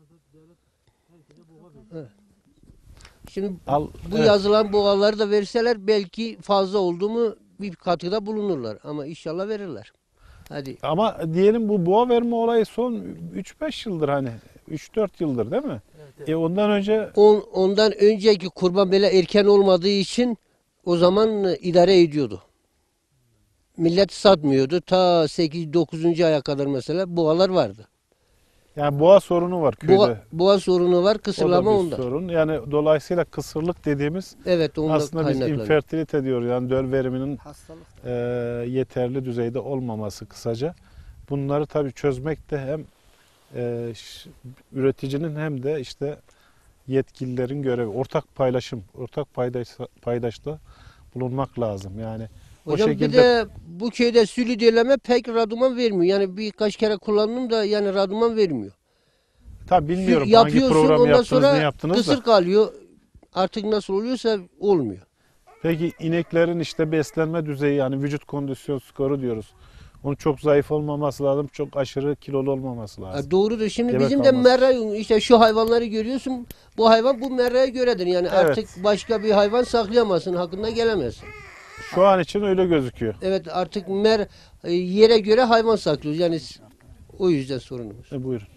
Evet. Şimdi Al, bu evet. yazılan boğaları da verseler belki fazla oldu mu bir katkıda bulunurlar. Ama inşallah verirler. Hadi. Ama diyelim bu boğa verme olayı son üç beş yıldır hani üç dört yıldır değil mi? E ondan önce On, ondan önceki kurban böyle erken olmadığı için o zaman e, idare ediyordu. Millet satmıyordu. Ta sekiz dokuzuncu aya kadar mesela boğalar vardı. yani boğa sorunu var köyde. Boğa, boğa sorunu var, O da kısırlama bir onda. sorun. Yani dolayısıyla kısırlık dediğimiz Evet, onda aslında biz kaynaklanıyor. infertilite diyoruz. Yani döl veriminin Hastalık. e, yeterli düzeyde olmaması kısaca. Bunları tabii çözmek de hem e, ş- üreticinin hem de işte yetkililerin görevi. Ortak paylaşım, ortak paydaş, paydaşta bulunmak lazım. Yani o Hocam şekilde bir de bu köyde sülü deleme pek raduman vermiyor. Yani birkaç kere kullandım da yani raduman vermiyor. tabii bilmiyorum Sü- hangi yapıyorsun, program ondan yaptınız, sonra ne yaptınız da. kısır kalıyor. Artık nasıl oluyorsa olmuyor. Peki ineklerin işte beslenme düzeyi yani vücut kondisyon skoru diyoruz. Onun çok zayıf olmaması lazım, çok aşırı kilolu olmaması lazım. Ha, doğrudur. Şimdi Yemek bizim de alması. merra işte şu hayvanları görüyorsun. Bu hayvan bu merraya göredir. Yani Evet. artık başka bir hayvan saklayamazsın. Hakkında gelemezsin. Şu an için öyle gözüküyor. Evet, artık mer e, yere göre hayvan saklıyoruz. Yani s- o yüzden sorunumuz. E, buyurun.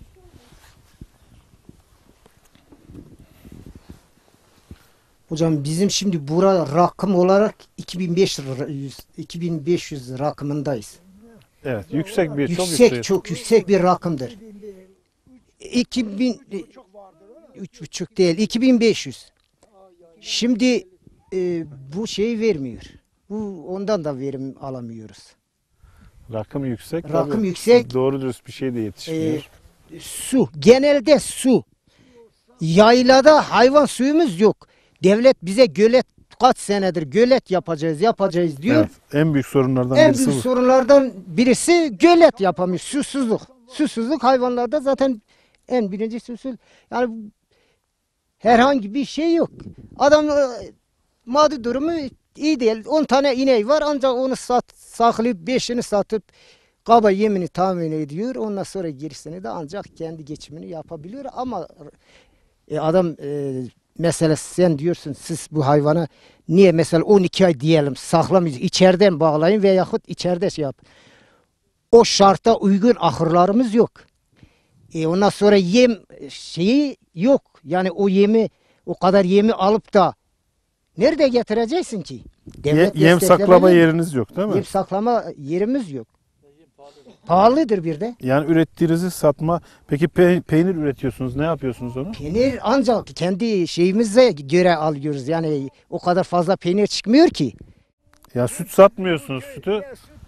Hocam bizim şimdi bura rakım olarak iki bin beş yüz iki bin beş yüz rakımındayız. Evet, yüksek bir çok Yüksek, yüksek. çok yüksek bir rakımdır. iki bin üç buçuk değil, iki bin beş yüz. Şimdi e, bu şeyi vermiyor. Bu ondan da verim alamıyoruz. Rakım yüksek. Rakım tabii. yüksek. Doğru dürüst bir şey de yetişmiyor. E, su, genelde su. Yaylada hayvan suyumuz yok. Devlet bize gölet kaç senedir gölet yapacağız, yapacağız diyor. Evet, en büyük sorunlardan En birisi büyük bu. sorunlardan birisi gölet yapamıyor. Susuzluk. Susuzluk hayvanlarda zaten en birinci susuz. Yani herhangi bir şey yok. Adam e, maddi durumu iyi değil. on tane ineği var ancak onu sat, saklayıp beşini satıp kaba yemini tahmin ediyor. Ondan sonra gerisini de ancak kendi geçimini yapabiliyor. Ama e, adam e, mesela sen diyorsun siz bu hayvana niye mesela on iki ay diyelim saklamayız içeriden bağlayın veyahut içeride şey yap. O şarta uygun ahırlarımız yok. E ondan sonra yem şeyi yok. Yani o yemi o kadar yemi alıp da nerede getireceksin ki? Ye- Devlet yem desteklemeli. saklama yeriniz yok değil mi? Yem saklama yerimiz yok. Pahalıdır bir de. Yani ürettiğinizi satma. Peki pe- peynir üretiyorsunuz. Ne yapıyorsunuz onu? Peynir ancak kendi şeyimize göre alıyoruz. Yani o kadar fazla peynir çıkmıyor ki. Ya süt satmıyorsunuz. Sütü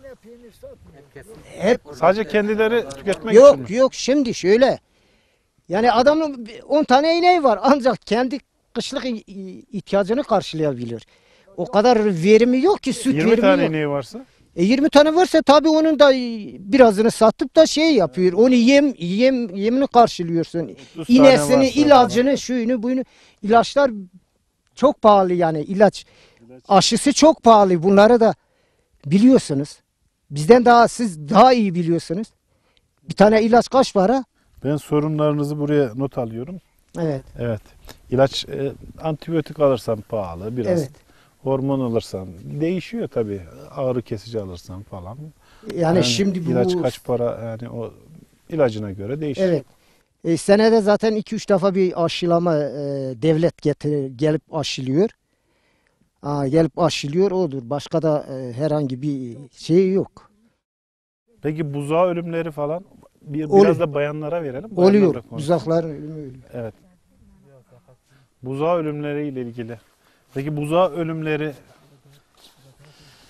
Hep sadece kendileri tüketmek için yok mi? yok şimdi şöyle. Yani adamın on tane ineği var ancak kendi kışlık i- i- ihtiyacını karşılayabilir. O kadar verimi yok ki süt yirmi verimi tane yok. ineği varsa. E yirmi tane varsa tabii onun da birazını satıp da şey yapıyor. Onu yem yem yemini karşılıyorsun. otuz tane İnesini, varsa ilacını, şuyunu, buyunu. İlaçlar çok pahalı yani ilaç. Aşısı çok pahalı. Bunları da biliyorsunuz. Bizden daha siz daha iyi biliyorsunuz. Bir tane ilaç kaç para? Ben sorunlarınızı buraya not alıyorum. Evet. Evet. İlaç, e, antibiyotik alırsan pahalı biraz. Evet. Hormon alırsan değişiyor tabii. Ağrı kesici alırsan falan. Yani, şimdi bu ilaç kaç para yani o ilacına göre değişir. evet. E, senede zaten iki üç defa bir aşılama e, devlet getir, gelip aşılıyor. Aa, gelip aşılıyor odur. Başka da e, herhangi bir şey yok. Peki buzağı ölümleri falan bir, Oluyor. biraz da bayanlara verelim. Bayanlar da Oluyor. konuşsun. Uzakların ölümü ölüyor. Evet. Buzağı ölümleriyle ilgili. Peki buzağı ölümleri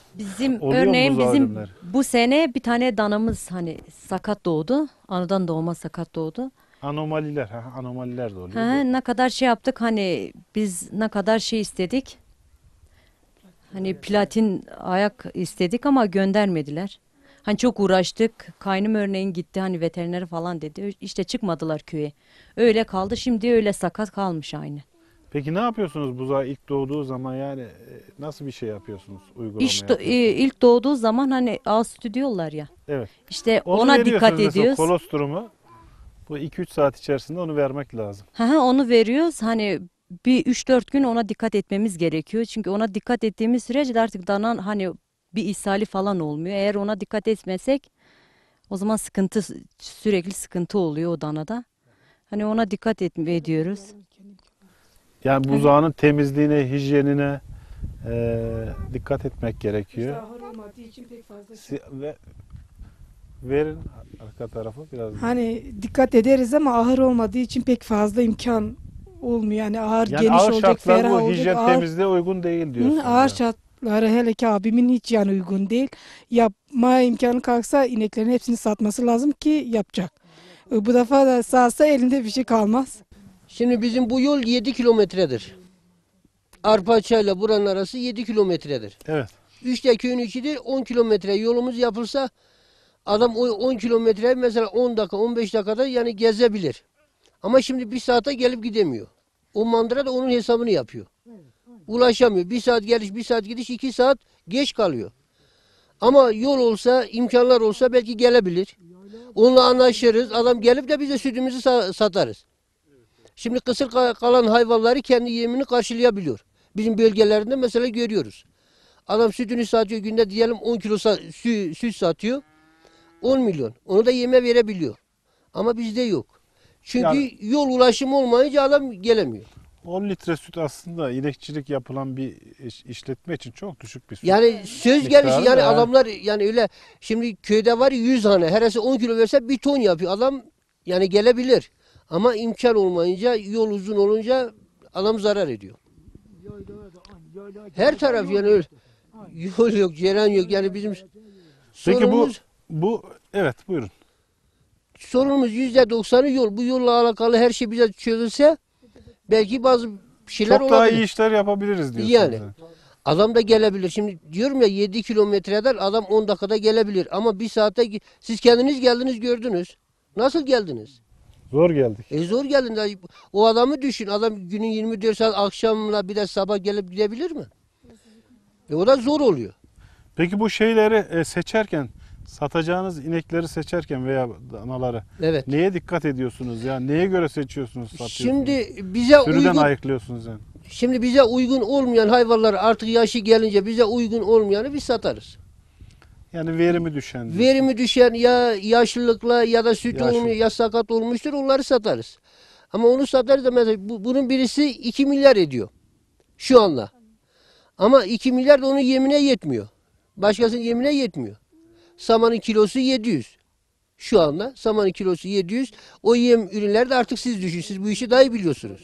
Bizim Oluyor mu örneğin buzağı bizim ölümleri? bu sene bir tane danamız hani sakat doğdu. Anadan doğma sakat doğdu. Anomaliler, ha, anomaliler de oluyor. Ha, ne kadar şey yaptık hani biz ne kadar şey istedik. Hani platin ayak istedik ama göndermediler. Hani çok uğraştık. Kaynım örneğin gitti hani veteriner falan dedi. İşte çıkmadılar köye. Öyle kaldı. Şimdi öyle sakat kalmış aynı. Peki ne yapıyorsunuz buzağı ilk doğduğu zaman, yani e, nasıl bir şey yapıyorsunuz, uygulama İş do- yapıyorsunuz? e, ilk doğduğu zaman hani ağız sütü diyorlar ya. Evet. İşte Onu ona veriyorsunuz dikkat mesela, ediyoruz. kolostrumu. Bu iki üç saat içerisinde onu vermek lazım. Hı hı, onu veriyoruz. Hani bir üç dört gün ona dikkat etmemiz gerekiyor. Çünkü ona dikkat ettiğimiz sürece artık danan hani bir ishali falan olmuyor. Eğer ona dikkat etmesek o zaman sıkıntı, sürekli sıkıntı oluyor o danada. Hani ona dikkat et, ediyoruz. Yani buzağının temizliğine, hijyenine e, dikkat etmek gerekiyor. Ahır olmadığı için pek fazla. Si- Ve verin arka tarafı biraz. Hani dikkat ederiz ama ahır olmadığı için pek fazla imkan olmuyor. Yani ahır Yani geniş ağır olacak, şartlar ferah bu olacak. hijyen Ağır, temizliğe uygun değil diyorsunuz. Hı, ağır yani. şartları hele ki abimin hiç yani uygun değil. Yapmaya imkanı kalksa ineklerin hepsini satması lazım ki yapacak. E, Bu defa da sağsa elinde bir şey kalmaz. Şimdi bizim bu yol yedi kilometredir. Arpaçay'la buranın arası yedi kilometredir. Evet. Üçte köyün içidir, on kilometre yolumuz yapılsa adam o on kilometre mesela on dakika on beş dakikada yani gezebilir. Ama şimdi bir saate gelip gidemiyor. O mandıra da onun hesabını yapıyor. Ulaşamıyor. Bir saat geliş, bir saat gidiş, iki saat geç kalıyor. Ama yol olsa, imkanlar olsa belki gelebilir. Onunla anlaşırız. Adam gelip de bize sütümüzü sa- satarız. Şimdi kısır ka- kalan hayvanları kendi yemini karşılayabiliyor. Bizim bölgelerinde mesela görüyoruz. Adam sütünü satıyor, günde diyelim on kilo sa- sü- süt satıyor. on milyon. Onu da yeme verebiliyor. Ama bizde yok. Çünkü Yani- yol ulaşımı olmayınca adam gelemiyor. on litre süt aslında inekçilik yapılan bir iş- işletme için çok düşük bir süt. Yani söz Miktarı gelişi da yani yani. adamlar yani öyle şimdi köyde var yüz hane heresi on kilo verse bir ton yapıyor. Adam yani gelebilir. Ama imkan olmayınca yol uzun olunca adam zarar ediyor. Her taraf yani öyle. Yol yok, ceren yok. Yani bizim Peki bu sorunumuz, bu evet buyurun. sorunumuz yüzde doksanı yol. Bu yolla alakalı her şey bize çözülse belki bazı şeyler Çok daha olabilir. iyi işler yapabiliriz diyorsunuz. Yani. yani. Adam da gelebilir. Şimdi diyorum ya yedi kilometreden adam on dakikada gelebilir. Ama bir saate gi- siz kendiniz geldiniz gördünüz. Nasıl geldiniz? Zor geldik. E zor geldiniz. O adamı düşün. Adam günün yirmi dört saat akşamla bir de sabah gelip gidebilir mi? E o da zor oluyor. Peki bu şeyleri e, seçerken, satacağınız inekleri seçerken veya danaları Evet. neye dikkat ediyorsunuz? Yani neye göre seçiyorsunuz, satıyorsunuz? Şimdi bize Sürüden uygun ayıklıyorsunuz yani. şimdi bize uygun olmayan hayvanlar artık yaşı gelince bize uygun olmayanı biz satarız. Yani verimi düşen. diyorsun. Verimi düşen ya yaşlılıkla ya da süt Yaşlı. olmuyor ya sakat olmuştur onları satarız. Ama onu satarız da mesela bu- bunun birisi iki milyar ediyor şu anda. Ama iki milyar da onun yemine yetmiyor. Başkasının yemine yetmiyor. Samanın kilosu yedi yüz. Şu anda samanın kilosu yedi yüz. O yem ürünleri de artık siz düşün. Siz bu işi daha iyi biliyorsunuz.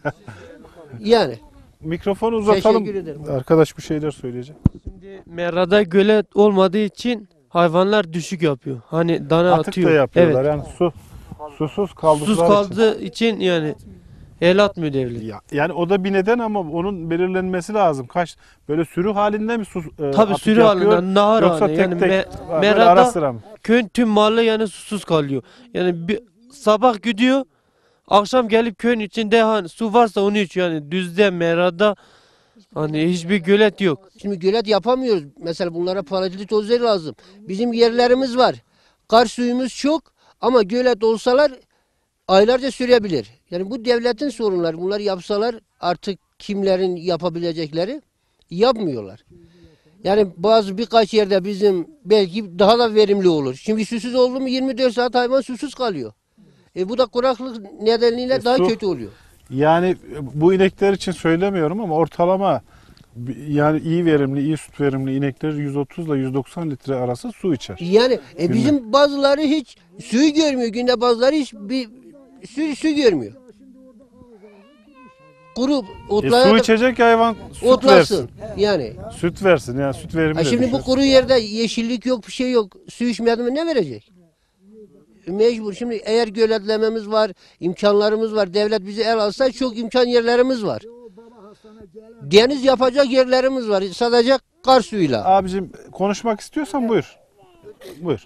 Yani. Mikrofonu uzatalım. Teşekkür ederim. Arkadaş bir şeyler söyleyecek. Şimdi merada gölet olmadığı için hayvanlar düşük yapıyor. Hani dana Atık atıyor. da yapıyorlar. Evet. Yani su susuz kaldıkları Sus için. kaldığı için yani el atmıyor devlet. Ya, yani o da bir neden ama onun belirlenmesi lazım. Kaç böyle sürü halinde mi sus e, Tabii atık sürü yapıyor, halinde, nahar yoksa halinde. tek Yani tek me- böyle merada- ara sıra mı? Köyün tüm mahalle yani susuz kalıyor. Yani bir, sabah gidiyor, akşam gelip köyün içinde hani su varsa onu içiyor. Yani düzde, merada hani hiçbir gölet yok. Şimdi gölet yapamıyoruz. Mesela bunlara parazitit tozları lazım. Bizim yerlerimiz var. Kar suyumuz çok ama gölet olsalar aylarca sürebilir. Yani bu devletin sorunları. Bunları yapsalar artık kimlerin yapabilecekleri yapmıyorlar. Yani bazı birkaç yerde bizim belki daha da verimli olur. Şimdi susuz oldu mu yirmi dört saat hayvan susuz kalıyor. E bu da kuraklık nedeniyle E, daha su- kötü oluyor. Yani bu inekler için söylemiyorum ama ortalama yani iyi verimli, iyi süt verimli inekler yüz otuz ile yüz doksan litre arası su içer. Yani e, bizim bazıları hiç suyu görmüyor. Günde bazıları hiç bir su, su görmüyor. kuru E, otlara su da içecek hayvan süt otlasın. versin. Yani. Süt versin yani süt verimi Ha, de şimdi bu düşer. kuru yerde yeşillik yok, bir şey yok. Su içmedi mi ne verecek? Mecbur. Şimdi eğer göletlememiz var, imkanlarımız var. Devlet bizi el alsa çok imkan yerlerimiz var. Deniz yapacak yerlerimiz var. Sadece kar suyuyla. Abicim konuşmak istiyorsan buyur. Buyur.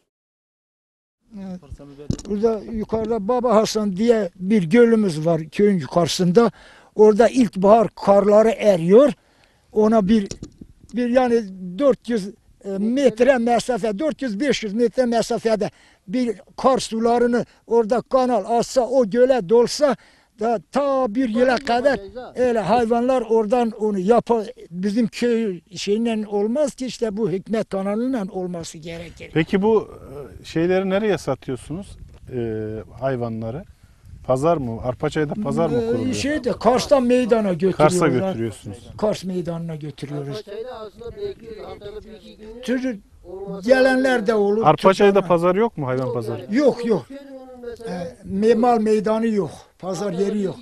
Burada yukarıda Baba Hasan diye bir gölümüz var köyün yukarısında. Orada ilkbahar karları eriyor. Ona bir bir yani dört yüz metre mesafe, dört yüz beş yüz metre mesafede bir kar sularını orada kanal atsa, o göle dolsa da ta bir yıla kadar öyle hayvanlar oradan onu yapar. Bizim köy şeyinden olmaz ki, işte bu hikmet kanalından olması gerekir. Peki bu e, şeyleri nereye satıyorsunuz? E, hayvanları? Pazar mı? Arpaçay'da pazar mı kuruluyor? Ee, Şeyde Kars'tan meydana götürüyoruz. Kars'a götürüyorsunuz. Kars meydanına götürüyoruz. Çocuk gelenler de olur. Arpaçay'da Türkmen- pazar yok mu? Hayvan pazarı? Yok yok. Ee, memal meydanı yok. Pazar yeri yok.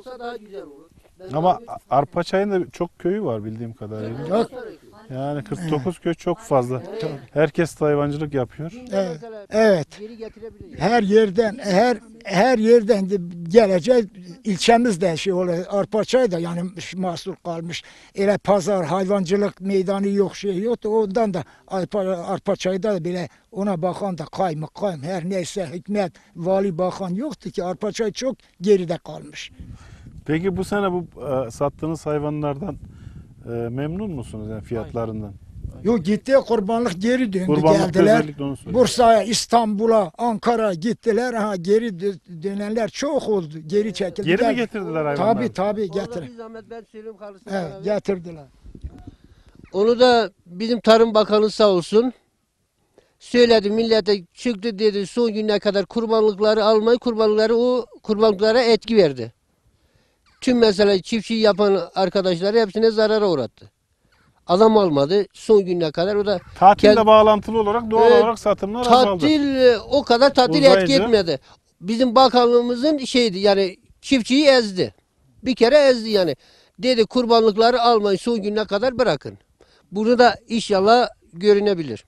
Ama Arpaçay'ın da çok köyü var bildiğim kadarıyla. Yok. Yani kırk dokuz köy çok fazla. Herkes de hayvancılık yapıyor. Evet. Evet. Her yerden her her yerden de gelecek, ilçemizde şey oluyor. Arpaçay'da yani mahsur kalmış. Öyle pazar, hayvancılık meydanı yok, şey yok. Ondan da Arpa, Arpaçay'da da bile ona bakan da kaymakam, her neyse hikmet, vali bakan yoktu ki. Arpaçay çok geride kalmış. Peki bu sene bu e, sattığınız hayvanlardan e, memnun musunuz yani fiyatlarından? Yok, gitti kurbanlık geri döndü, Kurbanlıkta geldiler. özellikle onu söyleyeyim. Bursa'ya, İstanbul'a, Ankara gittiler. Ha, geri dö- dönenler çok oldu. Geri çekildiler. Geri mi getirdiler hayvanları? Tabii tabii getir. Bir zahmet ben söyleyeyim kalsın. Evet, getirdiler. Onu da bizim Tarım Bakanı sağ olsun söyledi, millete çıktı dedi, son güne kadar kurbanlıkları almayı, kurbanlıkları o kurbanlıklara etki verdi. Tüm mesela çiftçi yapan arkadaşları hepsine zarara uğrattı. Adam almadı son güne kadar, o da Tatille Kend- bağlantılı olarak doğal Evet, olarak satımlar azaldı. tatil e, o kadar tatil Uzayınca- etki etmedi. Bizim bakanlığımızın şeydi yani, çiftçiyi ezdi. Bir kere ezdi yani. Dedi kurbanlıkları almayın, son gününe kadar bırakın. Bunu da inşallah görünebilir.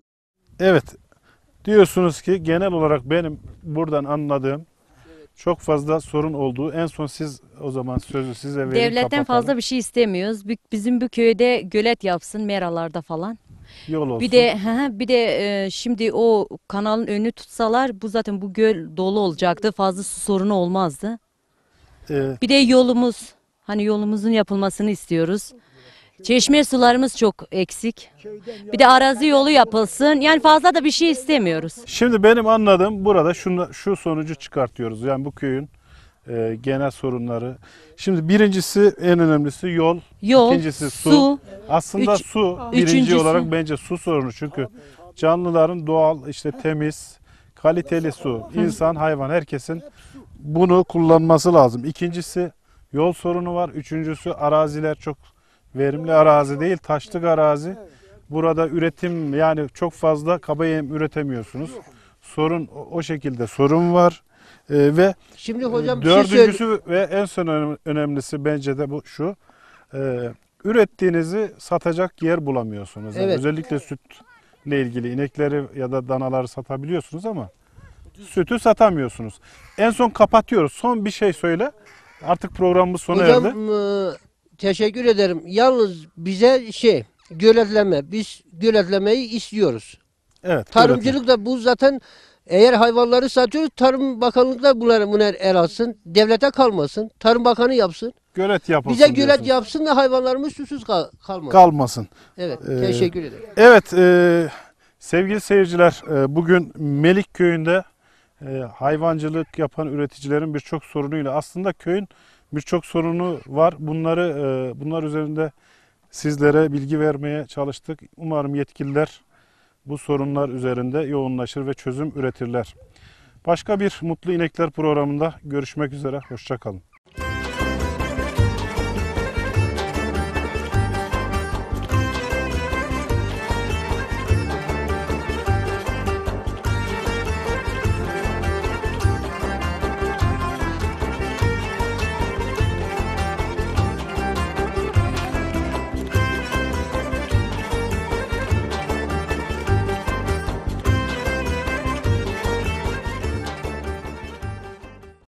Evet. Diyorsunuz ki genel olarak benim buradan anladığım çok fazla sorun olduğu. En son siz o zaman sözü size vereyim. Devletten kapatalım. fazla bir şey istemiyoruz. Bi- Bizim bu köyde gölet yapsın, meralarda falan. Yol olsun. Bir de hı hı, bir de e, şimdi o kanalın önünü tutsalar, bu zaten bu göl dolu olacaktı. Fazla su sorunu olmazdı. Ee, Bir de yolumuz, hani yolumuzun yapılmasını istiyoruz. Çeşme sularımız çok eksik. Bir de arazi yolu yapılsın. Yani fazla da bir şey istemiyoruz. Şimdi benim anladığım burada şunu, şu sonucu çıkartıyoruz. Yani bu köyün e, genel sorunları. Şimdi birincisi, en önemlisi yol. Yol, İkincisi su. su. Aslında Üç- su birinci üçüncüsü- olarak bence su sorunu. Çünkü canlıların doğal, işte temiz, kaliteli su. İnsan, hayvan, herkesin bunu kullanması lazım. İkincisi yol sorunu var. Üçüncüsü araziler çok verimli arazi değil, taşlık arazi. Burada üretim, yani çok fazla kaba yem üretemiyorsunuz. Sorun o- o şekilde sorun var. Ee, ve Şimdi hocam bir şey söyle. dördüncüsü ve en son önem- önemlisi bence de bu şu. Ee, ürettiğinizi satacak yer bulamıyorsunuz. Yani Evet. özellikle sütle ilgili inekleri ya da danaları satabiliyorsunuz ama sütü satamıyorsunuz. En son kapatıyoruz. Son bir şey söyle. Artık programımız sona Hocam erdi. e, teşekkür ederim. Yalnız bize şey göletleme. Biz göletlemeyi istiyoruz. Evet. Tarımcılık da bu zaten, eğer hayvanları satıyoruz, Tarım Bakanlığı da bunları, bunlar el alsın. Devlete kalmasın. Tarım Bakanı yapsın. Gölet yapılsın Bize gölet diyorsunuz. yapsın da hayvanlarımız susuz kal kalmasın. Kalmasın. Evet. Ee, Teşekkür ederim. Evet e, sevgili seyirciler, e, bugün Melik Köyü'nde e, hayvancılık yapan üreticilerin birçok sorunuyla, aslında köyün birçok sorunu var. Bunları e, bunlar üzerinde sizlere bilgi vermeye çalıştık. Umarım yetkililer bu sorunlar üzerinde yoğunlaşır ve çözüm üretirler. Başka bir Mutlu İnekler programında görüşmek üzere. Hoşça kalın.